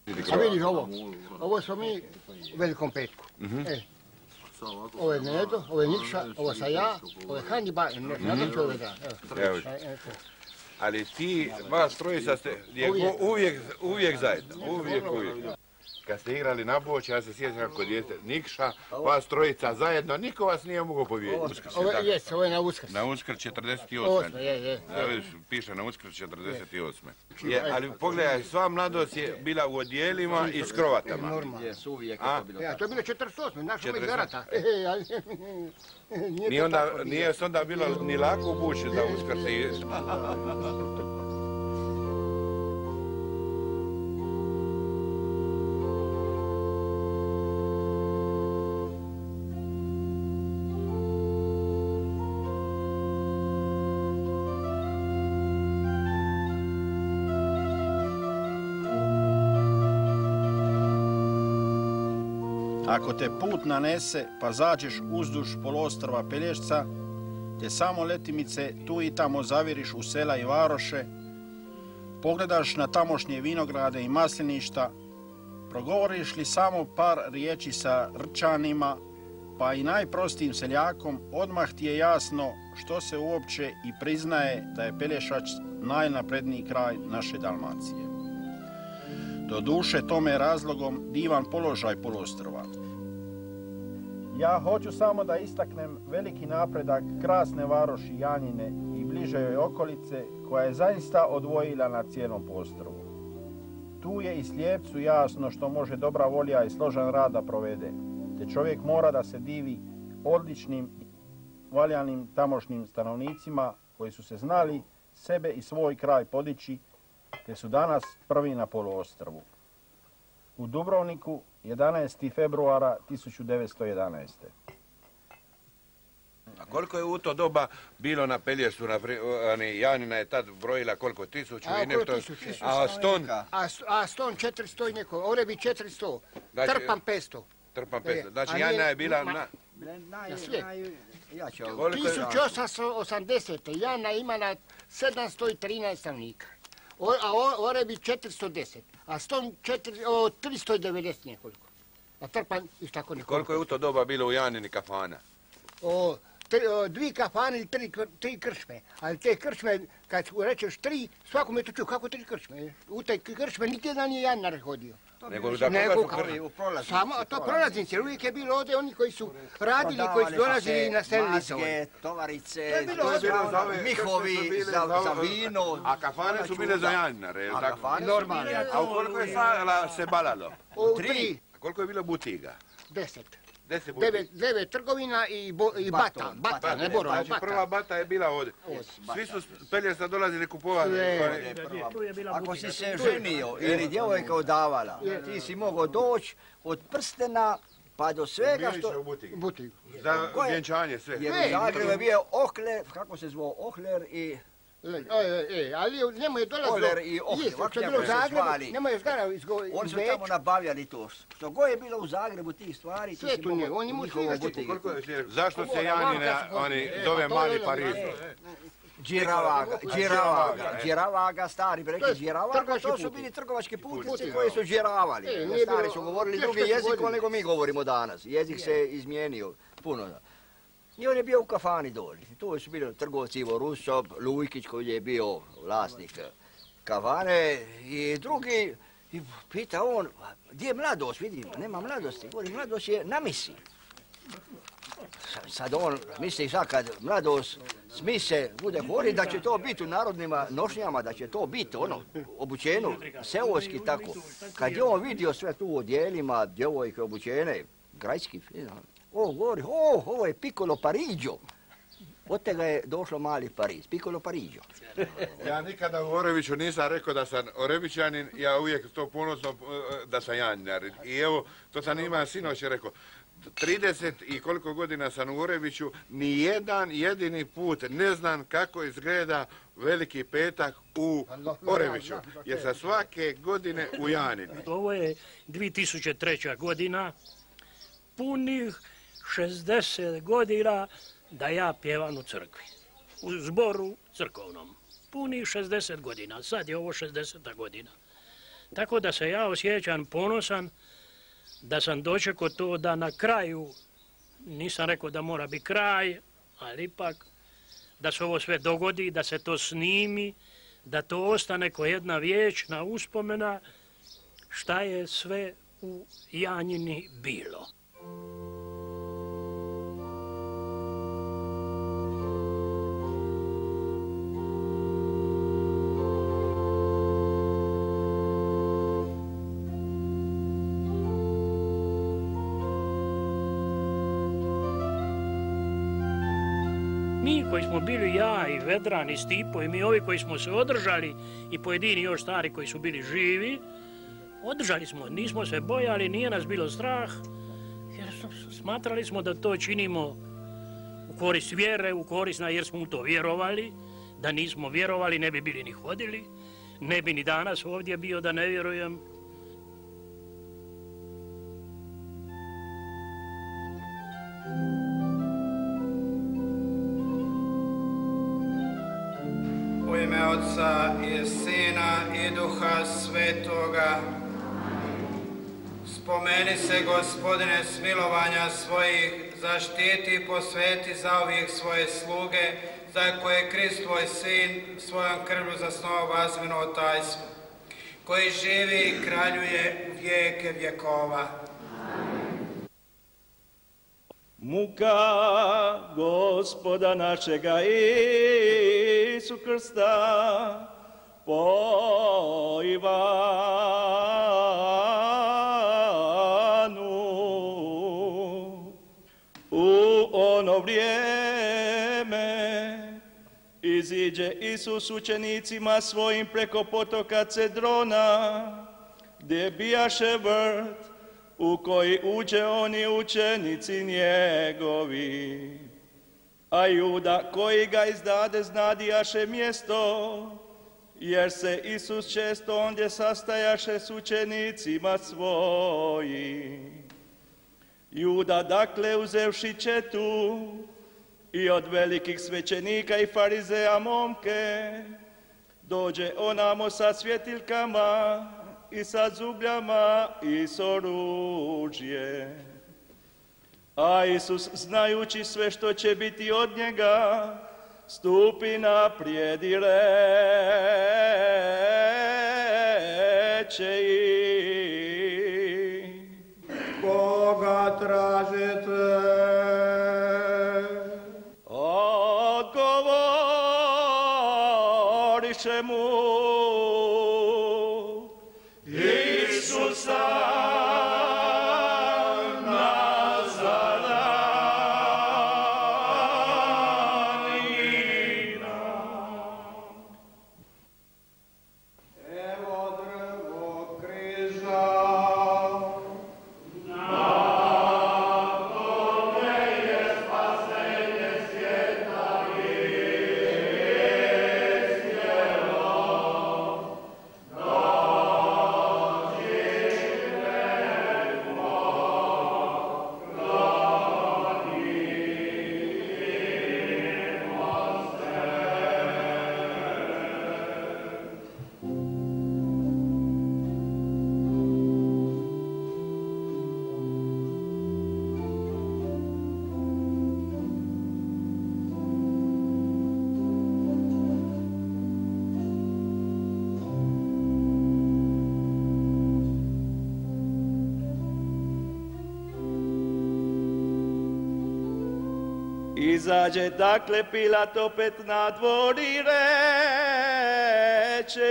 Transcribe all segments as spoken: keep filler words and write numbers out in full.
A vidiš ovo, ovo smo mi u Velikom petku. E. Ovo je Nedo, ovo je Nikša, ovo sam ja, ovo je Hannibal, ne znam čovjek da. Ali ti, vas trojica ste uvijek, uvijek zajedno, uvijek, uvijek. Kad ste igrali na Boć, ja se sjećam kako dijete Nikša, vas trojica zajedno, niko vas nije mogao pobijediti. Ovo je, jes, ovo je na Uskrs. Na Uskrs četrdeset osme. Osme, je, je. Evo piše na Uskrs četrdeset osme. Ali pogledaj, sva mladost je bila u odjelima i s krovatama. Normalno. Jes, uvijek je to bilo. Ja, to je bilo četrdeset osme, naš uvijek garata. Nije se onda bilo ni lako obući za Uskrs i jesti. Ako te put nanese pa zađeš uzduž poluostrva Pelješca, te samo letimice tu i tamo zaviriš u sela i varoše, pogledaš na tamošnje vinograde i masliništa, progovoriš li samo par riječi sa Rčanima, pa i najprostijim seljakom, odmah ti je jasno što se uopće i priznaje da je Pelješac najnapredniji kraj naše Dalmacije. Doduše tome je razlogom divan položaj poluostrva. Ja hoću samo da istaknem veliki napredak krasne varoši Janjine i bliže joj okolice, koja je zaista odvojila na cijelom poluostrvu. Tu je i slijepcu jasno što može dobra volja i složan rad da provede, te čovjek mora da se divi odličnim i valjanim tamošnjim stanovnicima koji su se znali sebe i svoj kraj podići, te su danas prvi na poluostrvu. U Dubrovniku jedanaestog februara tisuću devetsto jedanaeste. A koliko je u to doba bilo na Pelješcu, Janina je tad brojila koliko, tisuću i nešto, a Ston? A Ston četiristo i neko, Orebi četiristo, Trpan petsto. Trpan petsto, znači Janina je bila na... tisuću osamsto osamdesete. Jana ima na sedamsto trinaest stanovnika. A Orebi četiristo deset, a Ston tristo devedeset nekoliko. A Trpan isto tako nekoliko. Koliko je u to doba bilo u Janini kafana? Dvi kafane i tri kršme. Ali te kršme, kad rečeš tri, svakome to čuo, kako tri kršme? U te kršme niti jedan je Janar hodio. Nego da koga su samo to prolaznici, jer uvijek je bilo ovdje oni koji su radili, koji su dolazili i naselili se ovdje. Maske, tovarice, mihovi za vino. A kafane su bile za Janare, je li tako? Normalno. A u koliko je sala se balalo? Tri. A koliko je bilo butiga? Deset. Deset butiga. Devet trgovina i bata. Bata, ne Borova, bata. Znači prva bata je bila ovdje. Svi su Pelješca dolazili kupovati. Ako si se ženio ili djevojka odavala, ti si mogao doći od prstena pa do svega što... Butigu. Za vjenčanje sve. Jer u Zagrebu je bio Ohler, kako se zvao, Ohler i... Ali njemu je dolazilo... Ohler i Ohler, što je bilo u Zagrebu, njemu je zgara iz Oni su tamo nabavljali to. Što god je bilo u Zagrebu tih stvari, ti si mogao njihovu butigu. Zašto se Janina, oni zove Mali Pariz? Džiravaga, Džiravaga, Džiravaga, stari bi rekli Džiravaga, to su bili trgovački putnici koji su džiravali. Stari su govorili drugi jezik nego mi govorimo danas. Jezik se izmijenio puno. I on je bio u kafani dolje. Tu su bili trgovci Ivo Rusop, Lujkić koji je bio vlasnik kafane i drugi. I pita on, gdje je mladost? Vidi, nema mladosti. Govori, mladost je na misi. Sad on misli sad kad mladost smise bude govori da će to biti u narodnim nošnjama, da će to biti ono obučeno, seoski tako. Kad je on vidio sve tu u odjelima, djevojke obučene, grajski, on govori, o, ovo je Piccolo Pariđo. Od tega je došlo Mali Pariz, Piccolo Pariđo. Ja nikada u Orebiću nisam rekao da sam Orebićanin, ja uvijek to ponosno da sam Janjar. I evo, to sam ima sinoć rekao, trideset i koliko godina sam u Orebiću, ni jedan jedini put ne znam kako izgleda Veliki petak u Orebiću, jer sa svake godine u Janini. Ovo je dvije tisuće treća godina, punih šezdeset godina da ja pjevam u crkvi, u zboru crkovnom. Punih šezdeset godina, sad je ovo šezdeseta godina. Tako da se ja osjećam ponosan da sam dočekao to da na kraju, nisam rekao da mora biti kraj, ali ipak da se ovo sve dogodi, da se to snimi, da to ostane kao jedna vječna uspomena šta je sve u Janjini bilo. Mi koji smo bili, ja i Vedran i Stipo i mi ovi koji smo se održali i pojedini još stari koji su bili živi, održali smo, nismo se bojali, nije nas bilo strah, jer smatrali smo da to činimo u korist vjere, u korist, jer smo u to vjerovali. Da nismo vjerovali ne bi bili ni hodili, ne bi ni danas ovdje bio da ne vjerujem. U ime Otca i Sina i Duha Svetoga. Spomeni se, Gospodine, smilovanja svojih, zaštiti i posveti za ovih svoje sluge, za koje Krist tvoj Sin svojom krvlju zasnovao vazmino tajstvo, koji živi i kraljuje u vijeke vjekova. Muka Gospoda našega Isu Krsta po Ivanu. U ono vrijeme iziđe Isus učenicima svojim preko potoka Cedrona, gdje bijaše vrt, u koji uđe oni učenici njegovi. A Juda, koji ga izdade, znadijaše mjesto, jer se Isus često ondje sastajaše s učenicima svojim. Juda, dakle, uzevši četu i od velikih svećenika i farizeja momke, dođe onamo sa svjetiljkama i sa zubljama i s oružjem. A Isus, znajući sve što će biti od njega, stupi naprijed i reče im: Koga tražite? Odgovoriše mu: Izađe dakle Pilat opet na dvor i reče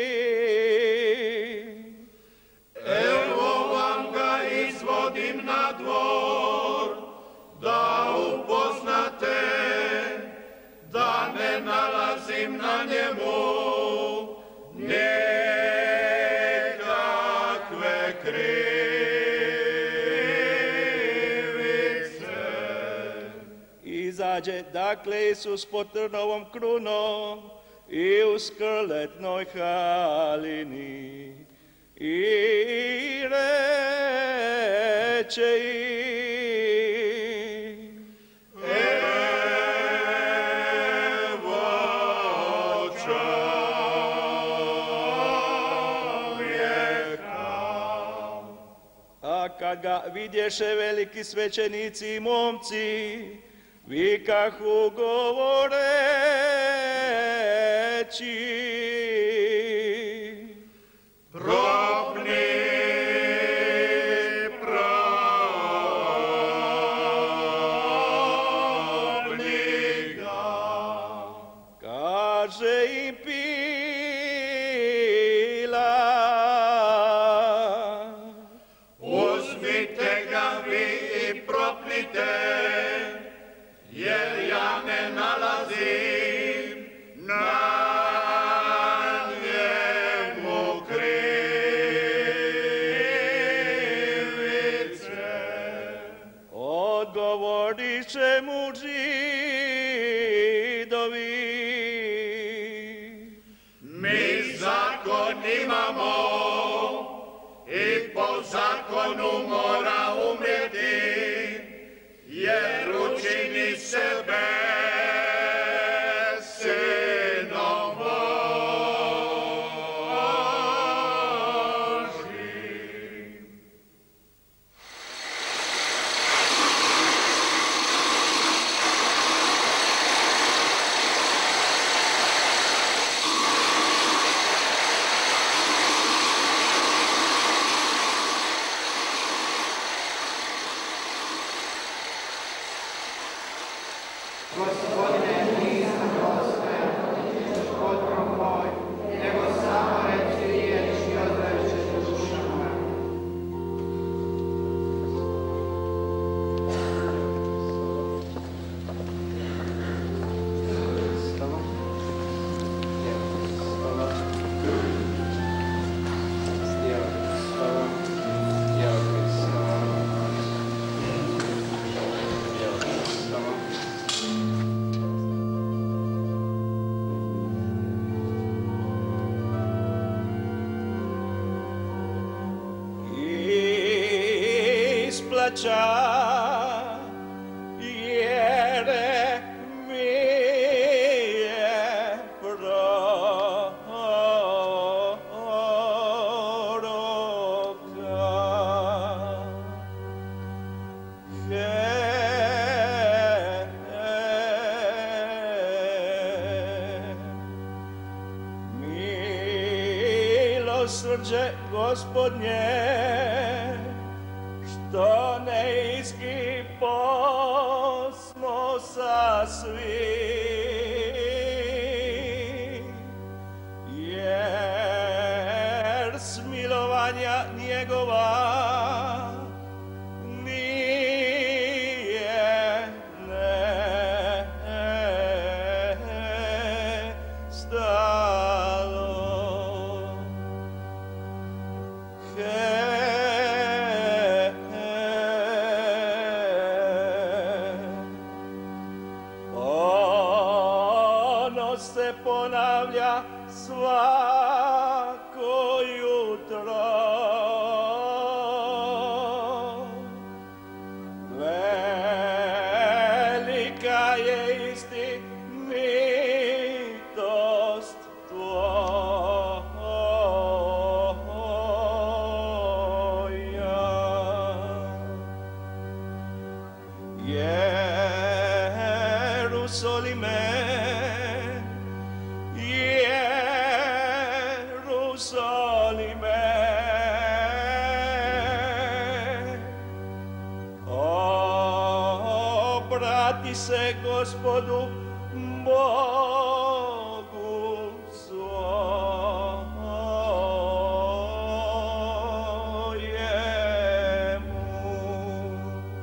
im: Evo vam ga izvodim na dvor, da upoznate da ne nalazim na njemu nekakve krivice. Izađe dakle Isus pod trnovom krunom i u skrletnoj halini i reče im: Evo čovjek. kad ga vidješe veliki svećenici i momci, vikahu govoreći: Propni, propni ga. Kaže im Pilat: Uzmite ga vi i propnite, jer ja ne nalazim na njemu krivice. Odgovoriše mu Židovi: Mi zakon imamo i po zakonu mora umrijeti, jer učini sebe sinom Božim. Isplaća jer mi je proroka. Milosrđe Gospodnje, što neizgi posmo sa svi, jer smilovanja njegova nije nestalo. Ono se ponavlja svako jutro. Velika je istinitost tvoja. Jerusalime, Jerusalime, obrati se Gospodu Bogu svojemu.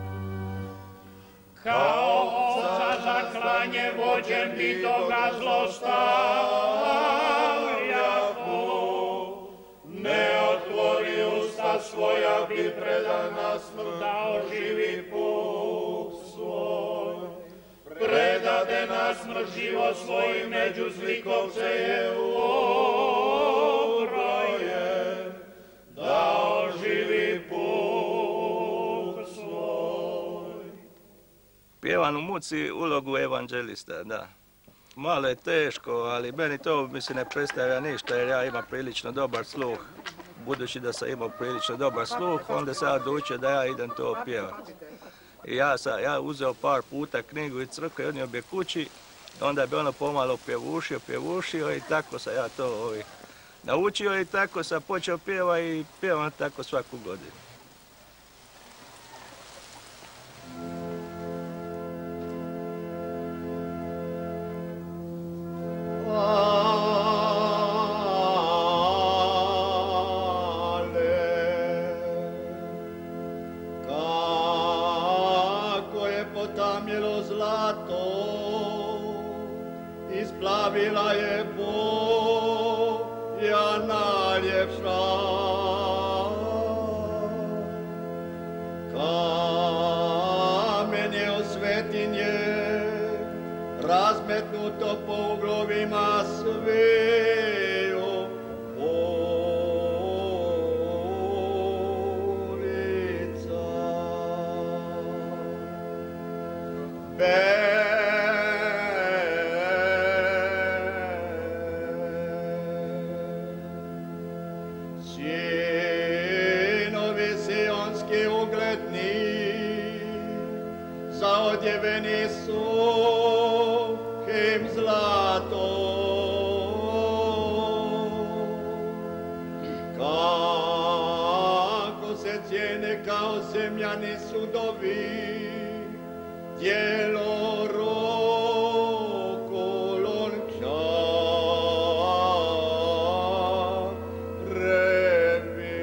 Kao ovca za klanje vođen bi toga zlostavljahu, ne otvori usta svoja bi predan na smrt, da oživi puk svoj. Predade na smrt život svoj, među zlikovce je uobrojen, da oživi puk svoj. Pjevam u muci ulogu evanđelista, da. Malo je teško, ali meni to mi se ne predstavlja ništa jer ja imam prilično dobar sluh budući da sam imao prilično dobar sluh, onda sam ja odlučio da ja idem to pjevati. I ja sam ja uzeo par puta knjigu i crkve i odnio bi kući, onda bi ono pomalo pjevušio, pjevušio i tako sam ja to ovi, naučio i tako sam počeo pjeva i pjevam tako svaku godinu. Isplavila je boja najljepša, kamen je od svetinje, razmetnuto po uglovima sveju ulica. Zaodjeveni suhim zlatom, kako se cijene kao zemljani sudovi, tijelo rokolon čarevi.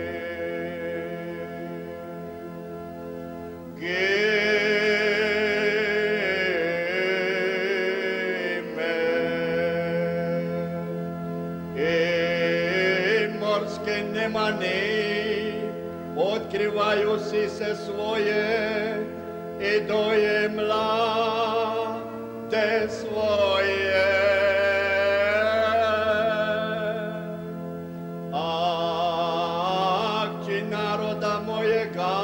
Nemani, otkrivaju si se svoje i doje mlade svoje. Akći naroda mojega,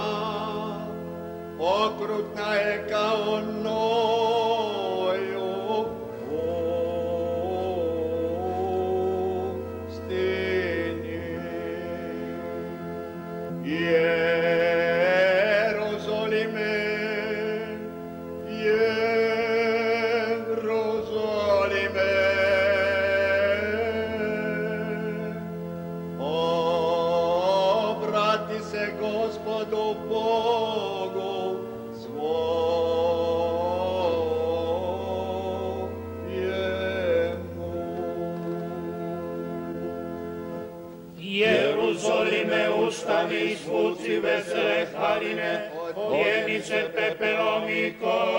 okrutna je kao noju Jeruzalime, Jeruzalime, obrati se Gospodu Bogu svojemu. Jeruzalime, ustani i zvuci vesele haline, pjenice pepelom i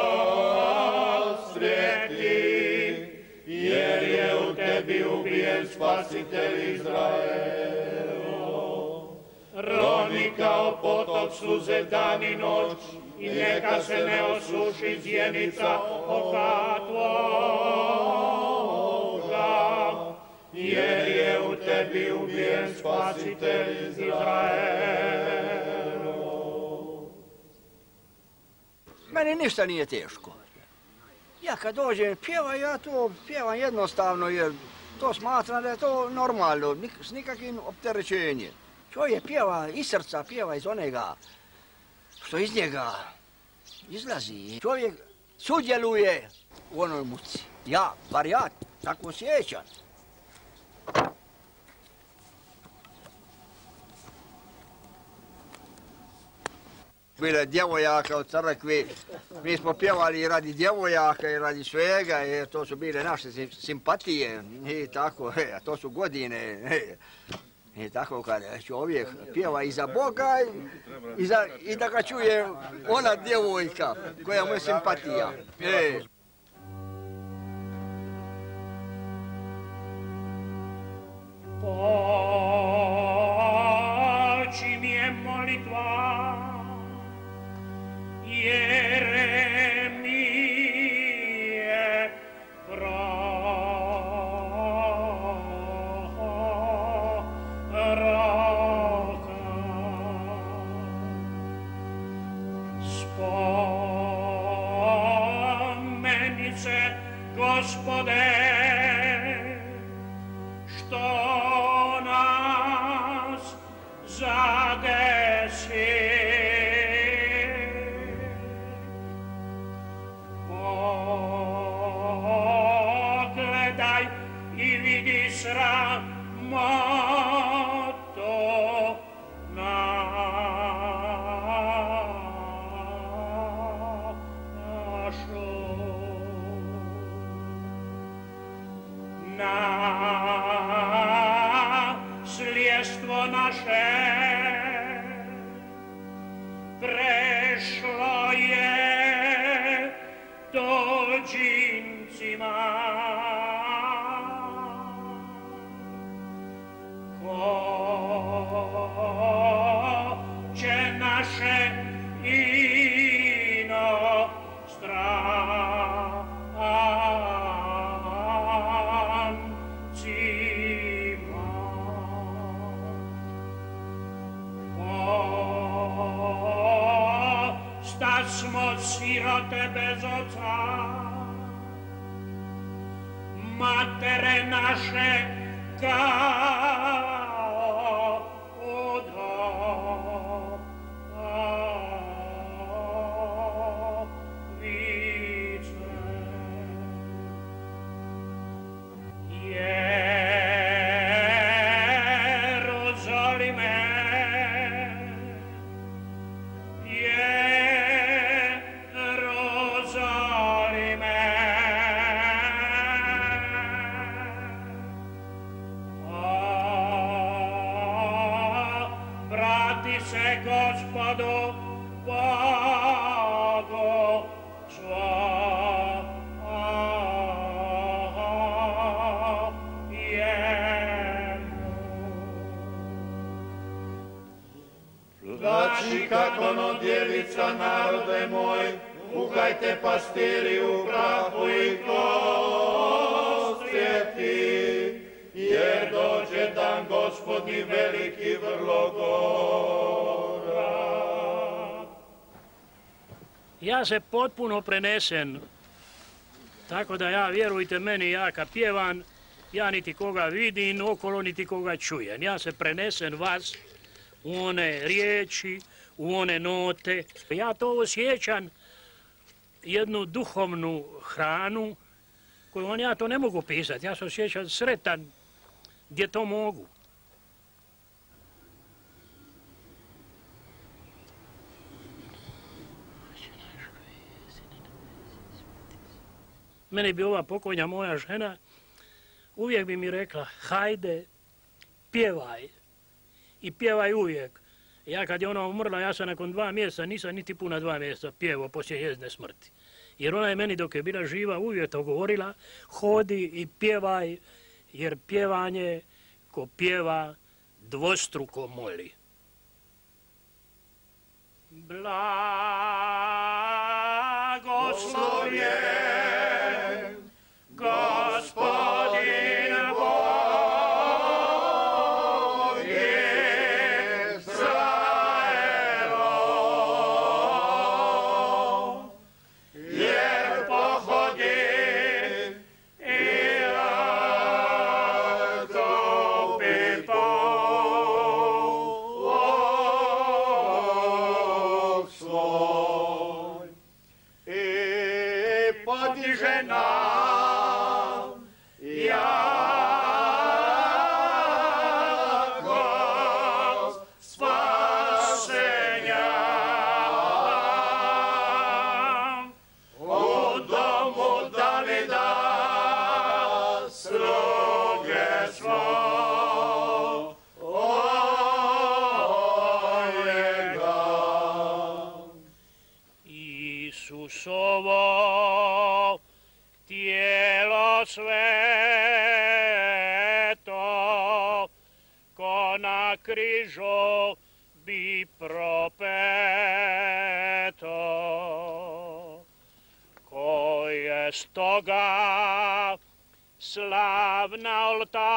svijeti, jer je u tebi ubijen spasitelj Izraelu. Roni kao potok suze dan i noć, i neka se ne osuši zjenica oka tvoga, jer je u tebi ubijen spasitelj Izraelu. Meni ništa nije teško. Ja kad dođem pjevam, ja to pjevam jednostavno jer to smatram da je to normalno, s nikakvim opterećenjem. Čovjek pjeva iz srca, pjeva iz onega što iz njega izlazi. Čovjek sudjeluje u onoj muci. Ja, bar ja, tako osjećam. Bile djevojaka od crkvi, mi smo pjevali radi djevojaka i radi svega, jer to su bile naše simpatije i tako, a to su godine. I tako kada čovjek pjeva i za Boga i, za, i da ga čuje ona djevojka koja mu je simpatija. E. Oči mi je molitva, Jeremije proroka. Spomenice, Gospode, što nas smo sirote bez oca, matere naše kao odavice. Jeruzalime, se Gospodu Bogu svojemu. Plači kako no djevica, narode moj, uhajte pastiri u prahu i kostrijeti, jer dođe dan Gospodnji veliki vrlo gorak. Ja se potpuno prenesen, tako da ja, vjerujte meni, ja kad pjevam, ja niti koga vidim okolo, niti koga čujem. Ja se prenesen vas u one riječi, u one note. Ja to osjećam, jednu duhovnu hranu, koju on ja to ne mogu pisati. Ja se osjećam sretan gdje to mogu. Mene bi ova pokojna moja žena uvijek bi mi rekla, hajde, pjevaj. I pjevaj uvijek. Ja kad je ona umrla, ja sam nakon dva mjeseca, nisam niti puna dva mjeseca pjevao poslije njezine smrti. Jer ona je meni dok je bila živa uvijek to govorila, hodi i pjevaj, jer pjevanje ko pjeva dvostruko moli. Blagoslovljen Gospodin Bog Izraelov, jer pohodi i radopi Bog svoj i podiže nam jako spasenja u domu Davida sluge svojega. Isusovo tijelo sveto, ko na križu bi propeto, ko je stoga slavna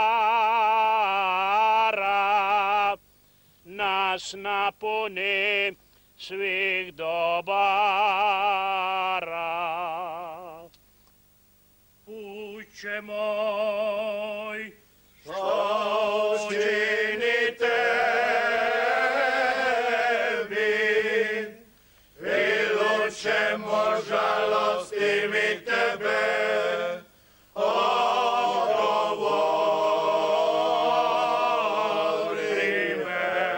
oltara, nas napuni svih dobara. Uče moj, što učini tebi, i lučemo žalosti mi tebe, odgovori me.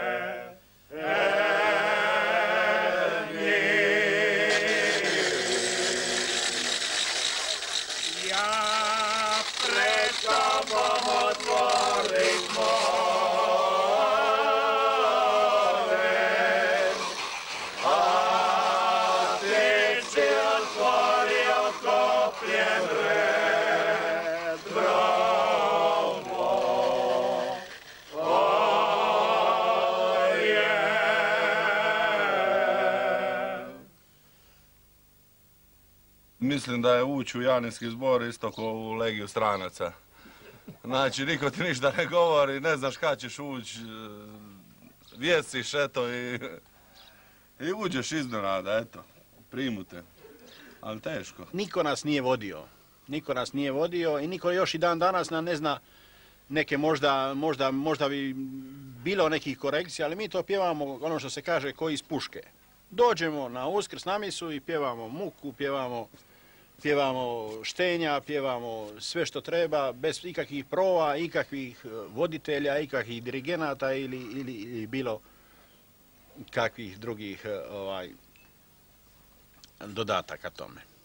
Mislim da je ući u Janinski zbor isto kao u legiju stranaca. Znači, niko ti ništa ne govori, ne znaš kada ćeš ući, vijest si šeto i I uđeš iznenada, eto, primute. Ali teško. Niko nas nije vodio. Niko nas nije vodio i niko još i dan danas nam ne zna neke možda, možda, možda bi bilo nekih korekcija, ali mi to pjevamo, ono što se kaže, ko iz puške. Dođemo na Uskrs na misu i pjevamo muku, pjevamo, pjevamo štenja, pjevamo sve što treba, bez ikakvih prova, ikakvih voditelja, ikakvih dirigenata ili, ili, ili bilo kakvih drugih ovaj, dodataka tome.